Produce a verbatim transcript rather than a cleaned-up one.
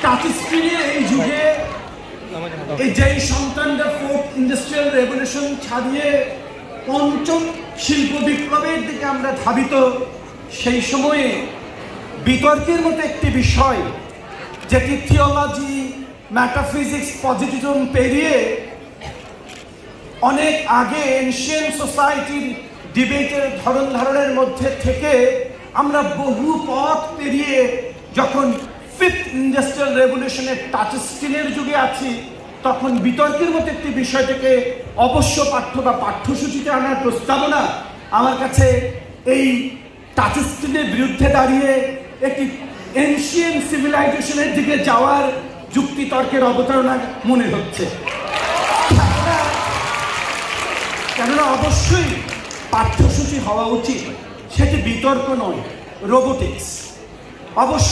Touch স্ক্রিনের এই যুগে এই যেই সন্তানরা ফোর্থ ইন্ডাস্ট্রিয়াল রেভলিউশন ছাড়িয়ে পঞ্চম শিল্প বিপ্লবের দিকে আমরা ধাবিত, সেই সময়ে বিতর্কের মতো একটি বিষয় যেটি থিওলজি, ম্যাটাফিজিক্স, পজিটিভিজম পেরিয়ে অনেক আগে এনশিয়েন্ট সোসাইটির ডিবেটের ধরন ধারণের মধ্যে থেকে আমরা বহু পথ পেরিয়ে যখন ফিফথ ইন্ডাস্ট্রিয়াল রেভলিউশনের টাচ স্ক্রিনের যুগে আছি, তখন বিতর্কের মতো একটি বিষয়টাকে অবশ্য পাঠ্য বা পাঠ্যসূচিতে আনার প্রস্তাবনা আমার কাছে এই টাচ স্ক্রিনের বিরুদ্ধে দাঁড়িয়ে একটি এনশিয়েন্ট সিভিলাইজেশনের দিকে যাওয়ার যুক্তিতর্কের অবতারণা মনে হচ্ছে। কেননা অবশ্যই পাঠ্যসূচি হওয়া উচিত, সেটি বিতর্ক নয়, রোবোটিক্স অবশ্যই।